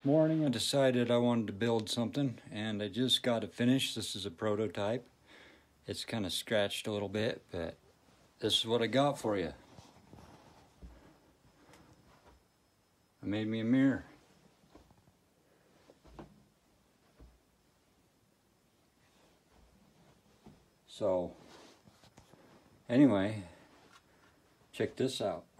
Morning I decided I wanted to build something, and I just got it finished. This is a prototype. It's kind of scratched a little bit, but this is what I got for you. I made me a mirror. So anyway, check this out.